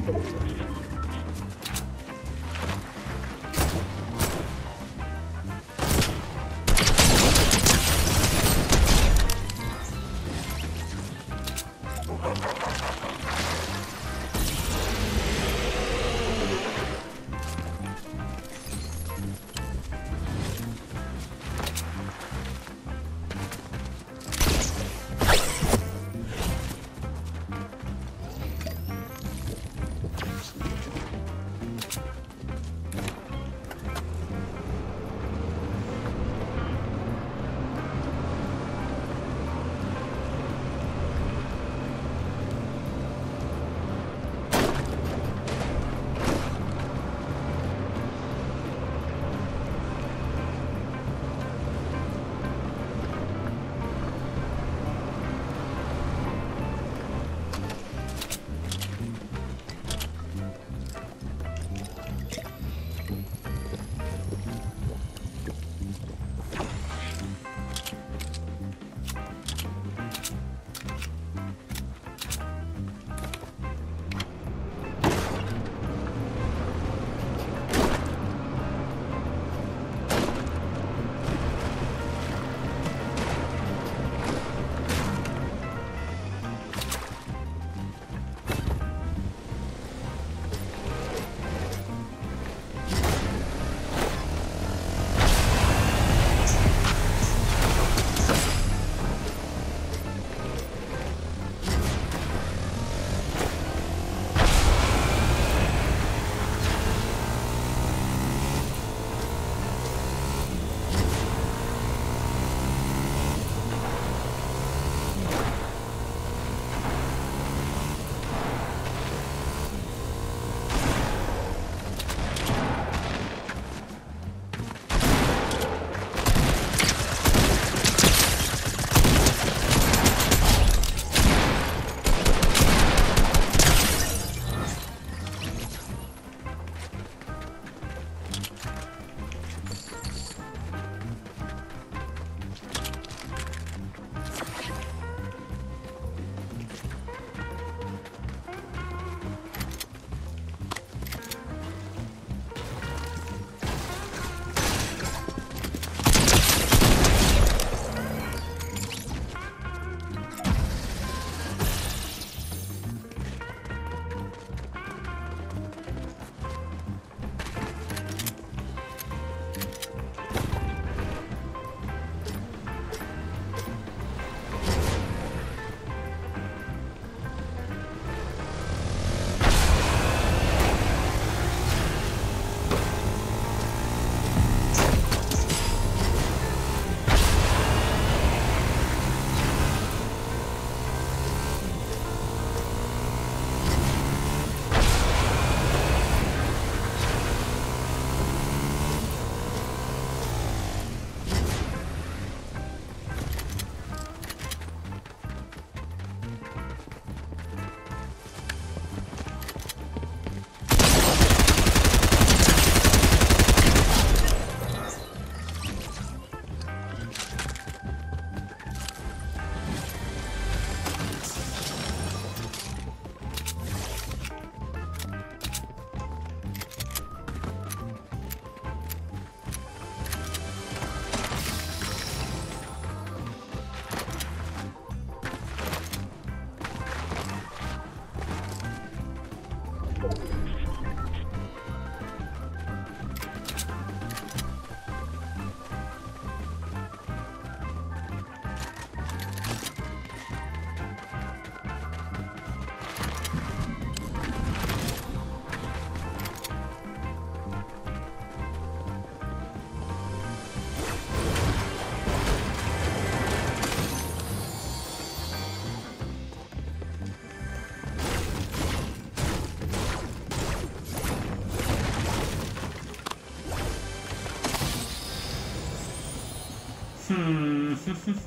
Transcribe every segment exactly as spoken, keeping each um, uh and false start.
Hmm.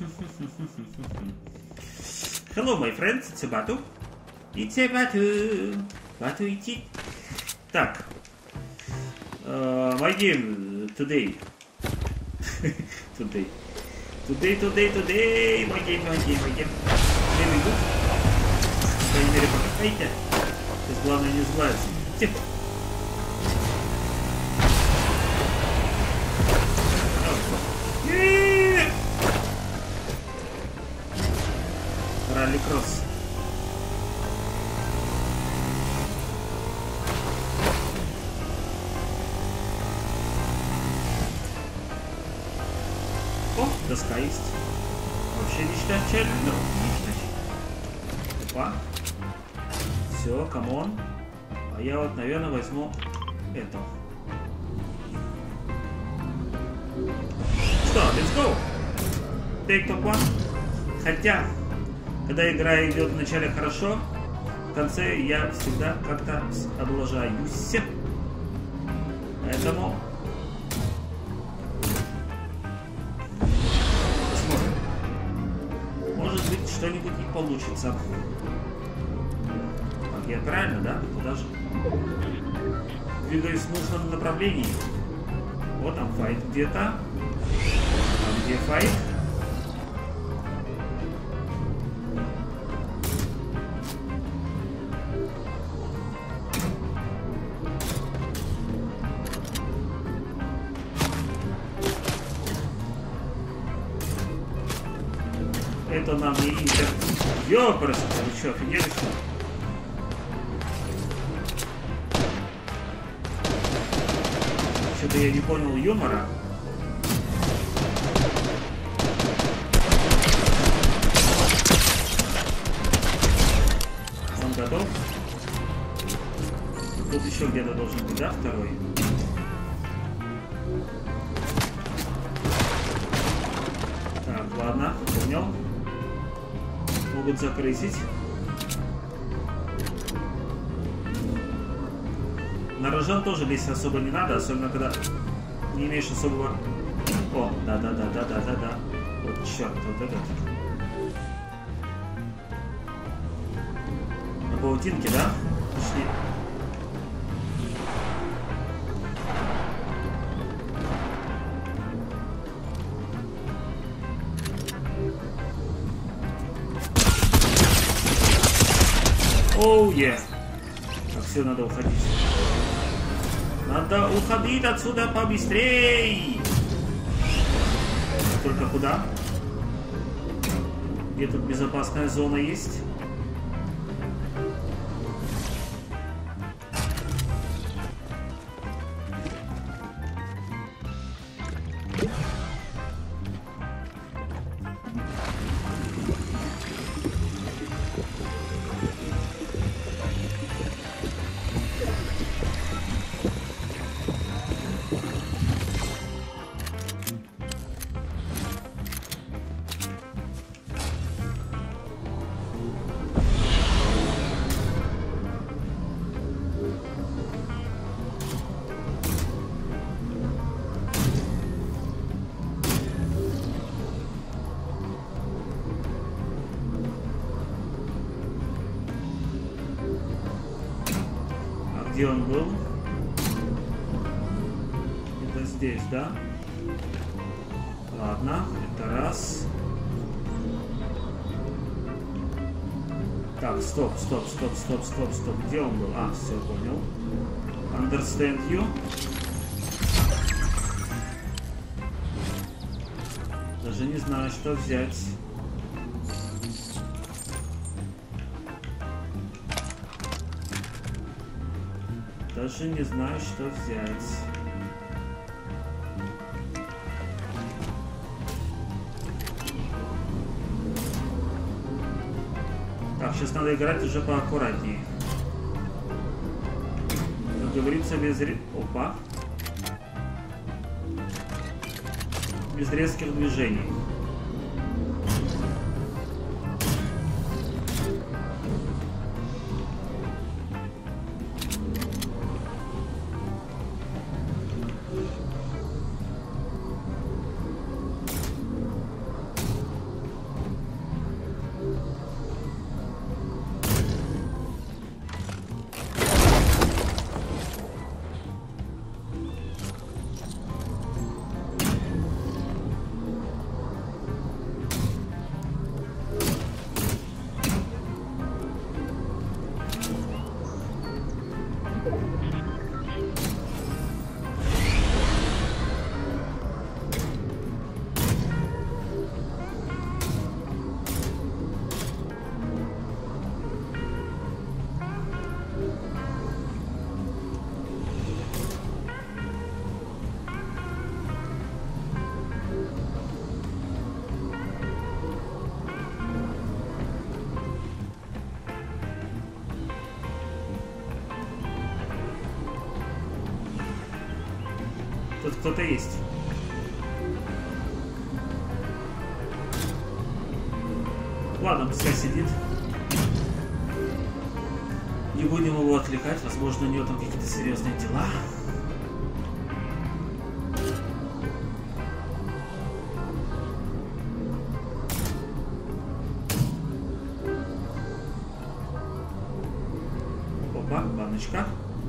Hello, my friends, it's a Batu. It's a Batu. Batu, it's it. Так. Uh, my game today. today. Today, today, today. My game, my game, my game. Very good. По крайней мере, пока. есть главное не сбавиться. Тихо. Ралли-кросс. О, доска есть. Вообще ништячок. Ну, ништячок. Опа. Все, камон. А я вот, наверное, возьму это. Что, let's go. Take top one. Хотя, когда игра идет вначале хорошо, в конце я всегда как-то облажаюсь. Поэтому посмотрим. Может быть, что-нибудь и получится. Так, я правильно, да? Куда же? Двигаюсь в нужном направлении. Вот там файт где-то. А где файт? Это нам не интер... Ёпрст, вы что, офигели, что ли? Что-то я не понял юмора. Он готов? Тут еще где-то должен быть, да, второй? Так, ладно, понял. Могут закрысить. На рожон тоже лезть особо не надо, особенно когда не имеешь особого... О, да-да-да-да-да-да-да. Вот черт, вот этот. На паутинке, да? Пошли. Оу, е. Так, все, надо уходить. Надо уходить отсюда побыстрей. Только куда? Где тут безопасная зона есть? Где он был? Это здесь, да? Ладно, это раз. Так, стоп, стоп, стоп, стоп, стоп, стоп. Где он был? А, все, понял. Understand you. Даже не знаю, что взять. Даже не знаю, что взять. Так, сейчас надо играть уже поаккуратнее. Как говорится, без... Опа. Без резких движений. Тут кто-то есть. Ладно, пускай сидит. Не будем его отвлекать. Возможно, у него там какие-то серьезные дела. Опа, баночка.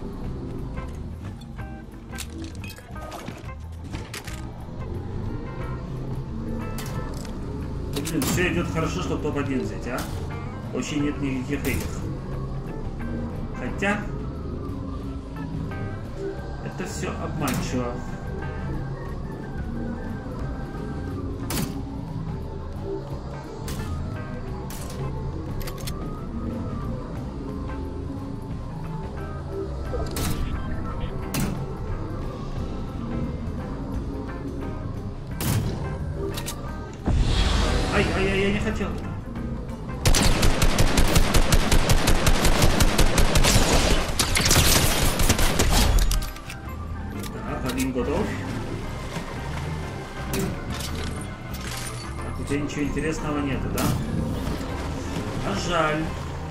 Блин, все идет хорошо, чтобы топ один взять, а? Вообще нет никаких этих. Хотя это все обманчиво. Ай, ай, ай, я не хотел. Так, один готов. Так, у тебя ничего интересного нету, да? А жаль.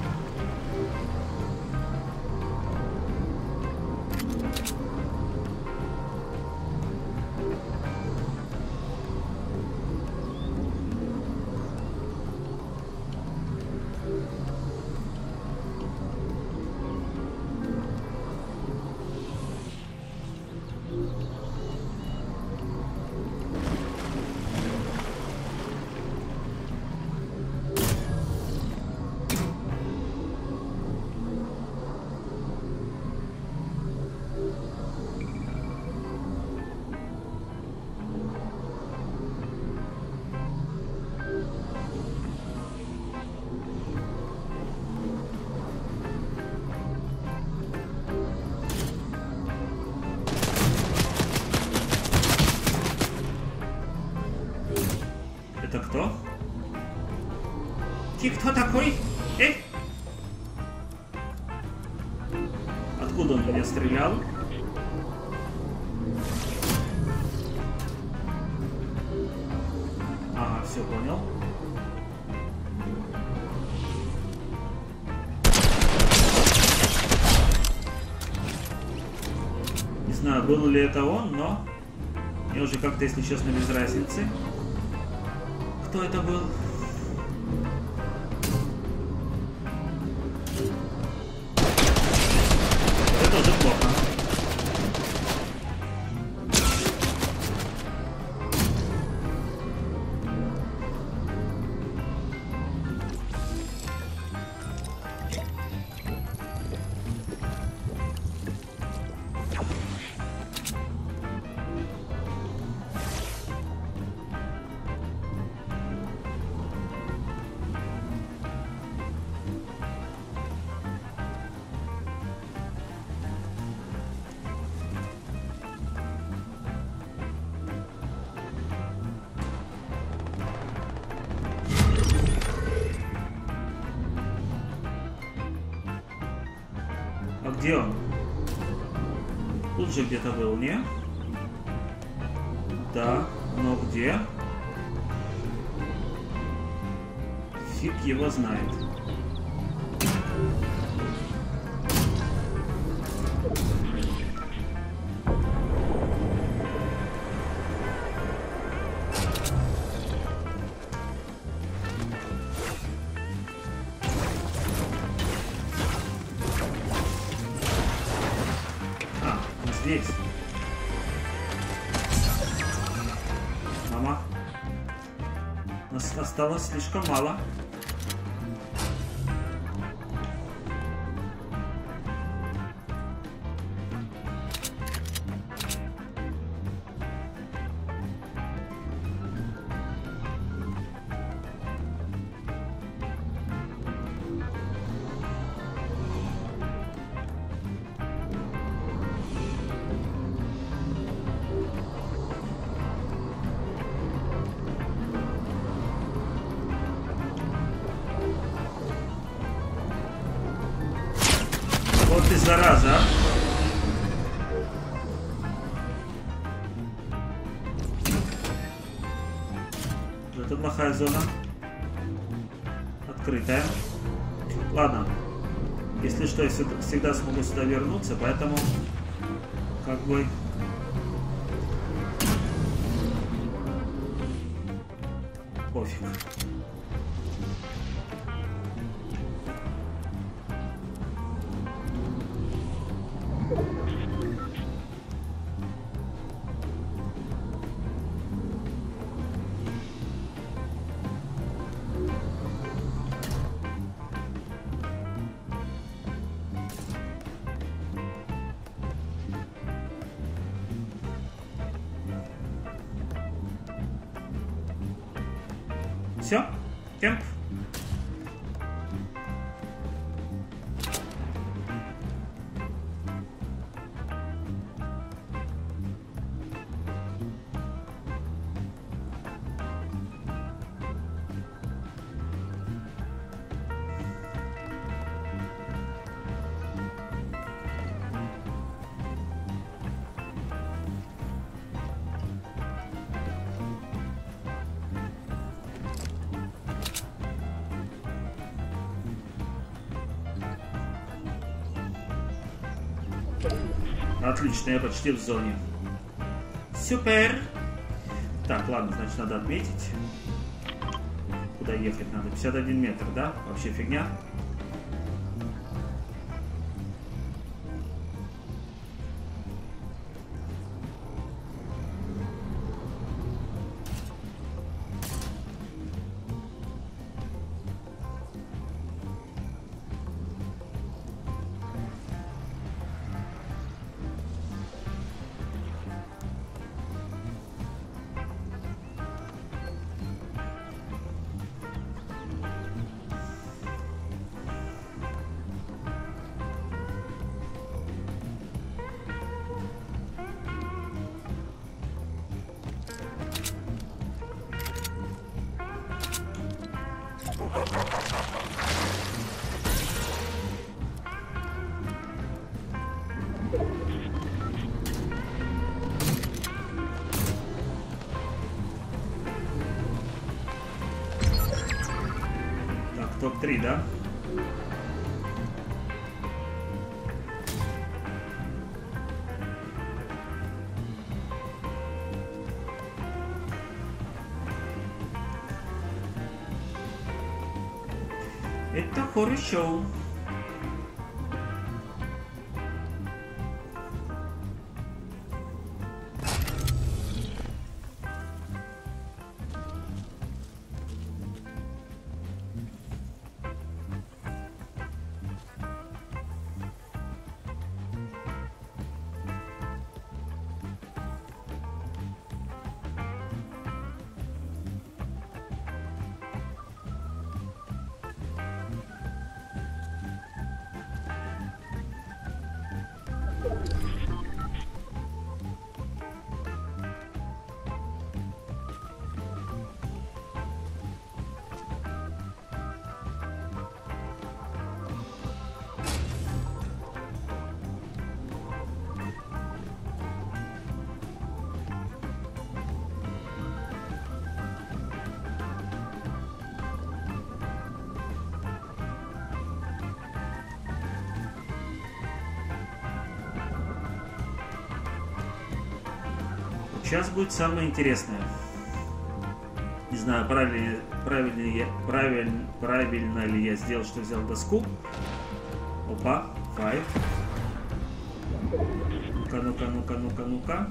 Это кто? Ты кто такой? Эй! Откуда он меня стрелял? Ага, все понял. Не знаю, был ли это он, но мне уже как-то, если честно, без разницы. Кто это был? Это уже плохо. А где он? Тут же где-то был, не? Да, но где? Фиг его знает. Здесь. Мама. Нас осталось слишком мало. Вот ты зараза, а? плохая зона. Открытая. Ладно. Если что, я всегда смогу сюда вернуться, поэтому как бы... Пофиг. Все, кемп. Отлично, я почти в зоне. Супер! Так, ладно, значит, надо отметить. Куда ехать надо? пятьдесят один метр, да? Вообще фигня. топ три, да? Это хорошо. Сейчас будет самое интересное. Не знаю, правильно, правильно, я, правильно, правильно ли я сделал, что взял доску. Опа, файв. Ну-ка, ну-ка, ну-ка, ну-ка, ну-ка.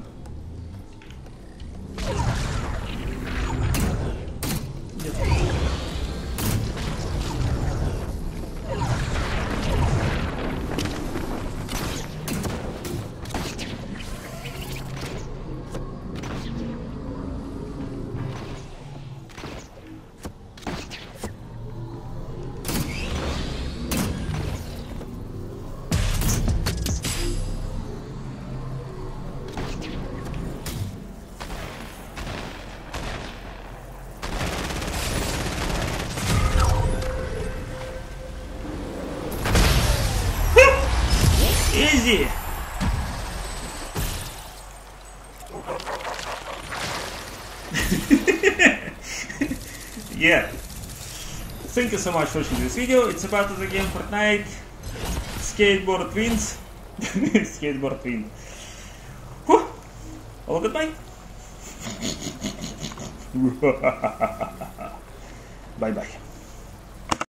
Изи! Yeah. Thank you so much for watching this video. It's about the game Fortnite. Skateboard wins. Skateboard wins. Whew. All goodbye. Bye bye.